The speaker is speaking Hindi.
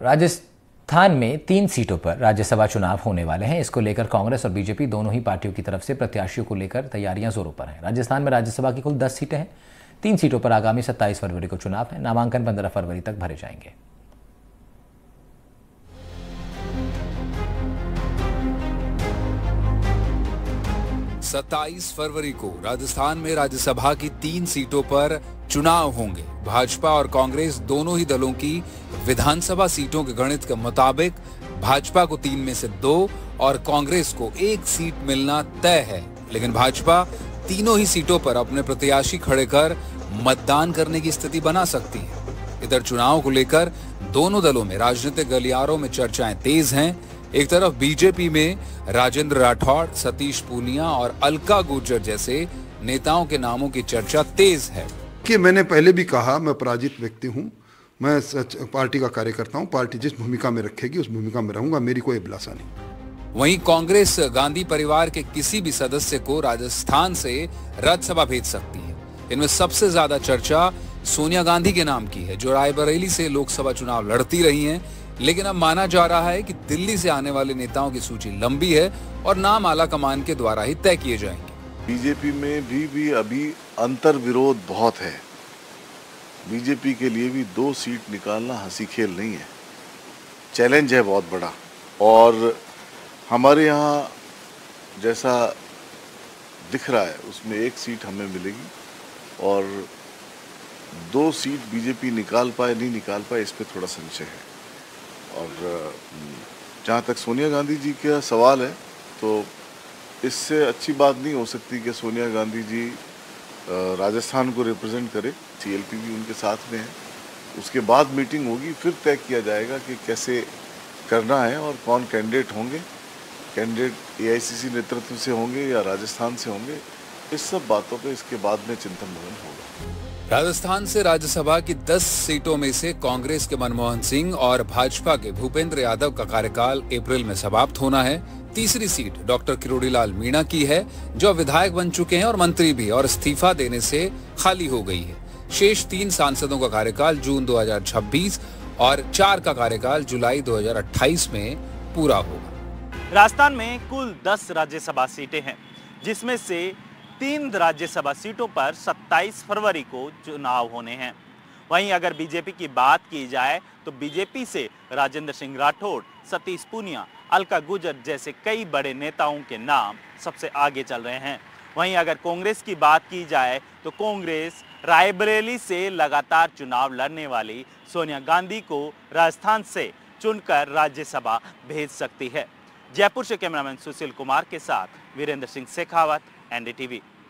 राजस्थान में 3 सीटों पर राज्यसभा चुनाव होने वाले हैं। इसको लेकर कांग्रेस और बीजेपी दोनों ही पार्टियों की तरफ से प्रत्याशियों को लेकर तैयारियां जोरों पर हैं। राजस्थान में राज्यसभा की कुल 10 सीटें हैं। 3 सीटों पर आगामी 27 फरवरी को चुनाव है। नामांकन 15 फरवरी तक भरे जाएंगे। सत्ताईस फरवरी को राजस्थान में राज्यसभा की 3 सीटों पर चुनाव होंगे। भाजपा और कांग्रेस दोनों ही दलों की विधानसभा सीटों के गणित के मुताबिक भाजपा को 3 में से 2 और कांग्रेस को 1 सीट मिलना तय है। लेकिन भाजपा तीनों ही सीटों पर अपने प्रत्याशी खड़े कर मतदान करने की स्थिति बना सकती है। इधर चुनाव को लेकर दोनों दलों में राजनीतिक गलियारों में चर्चाएं तेज हैं। एक तरफ बीजेपी में राजेंद्र राठौड़, सतीश पूनिया और अलका गुर्जर जैसे नेताओं के नामों की चर्चा तेज है। कि मैंने पहले भी कहा, मैं पराजित व्यक्ति हूं, मैं पार्टी का कार्यकर्ता हूं। पार्टी जिस भूमिका में रखेगी उस भूमिका में रहूंगा, मेरी कोई अभिलाषा नहीं। वहीं कांग्रेस गांधी परिवार के किसी भी सदस्य को राजस्थान से राज्यसभा भेज सकती है। इनमें सबसे ज्यादा चर्चा सोनिया गांधी के नाम की है, जो रायबरेली से लोकसभा चुनाव लड़ती रही हैं। लेकिन अब माना जा रहा है कि दिल्ली से आने वाले नेताओं की सूची लंबी है और नाम आला कमान के द्वारा ही तय किए जाएंगे। बीजेपी में भी अभी अंतर विरोध बहुत है। बीजेपी के लिए भी 2 सीट निकालना हंसी खेल नहीं है, चैलेंज है बहुत बड़ा। और हमारे यहाँ जैसा दिख रहा है उसमें 1 सीट हमें मिलेगी और 2 सीट बीजेपी निकाल पाए नहीं निकाल पाए, इस पर थोड़ा संशय है। और जहाँ तक सोनिया गांधी जी का सवाल है, तो इससे अच्छी बात नहीं हो सकती कि सोनिया गांधी जी राजस्थान को रिप्रेजेंट करे। सीएलपी भी उनके साथ में है। उसके बाद मीटिंग होगी, फिर तय किया जाएगा कि कैसे करना है और कौन कैंडिडेट होंगे। कैंडिडेट एआईसीसी नेतृत्व से होंगे या राजस्थान से होंगे, इस सब बातों पे इसके बाद में चिंतन मनन होगा। राजस्थान से राज्यसभा की 10 सीटों में से कांग्रेस के मनमोहन सिंह और भाजपा के भूपेंद्र यादव का कार्यकाल अप्रैल में समाप्त होना है। तीसरी सीट डॉक्टर किरोड़ीलाल मीणा की है, जो विधायक बन चुके हैं और मंत्री भी, और इस्तीफा देने से खाली हो गई है। शेष 3 सांसदों का कार्यकाल जून 2026 और 4 का कार्यकाल जुलाई 2028 में पूरा होगा। राजस्थान में कुल 10 राज्यसभा सीटें हैं, जिसमें से 3 राज्यसभा सीटों पर 27 फरवरी को चुनाव होने हैं। वहीं अगर बीजेपी की बात की जाए तो बीजेपी से राजेंद्र सिंह राठौड़, सतीश पूनिया, अलका गुर्जर जैसे कई बड़े नेताओं के नाम सबसे आगे चल रहे हैं। वहीं अगर कांग्रेस की बात की जाए तो कांग्रेस रायबरेली से लगातार चुनाव लड़ने वाली सोनिया गांधी को राजस्थान से चुनकर राज्यसभा भेज सकती है। जयपुर से कैमरामैन सुशील कुमार के साथ वीरेंद्र सिंह शेखावत, एनडीटीवी।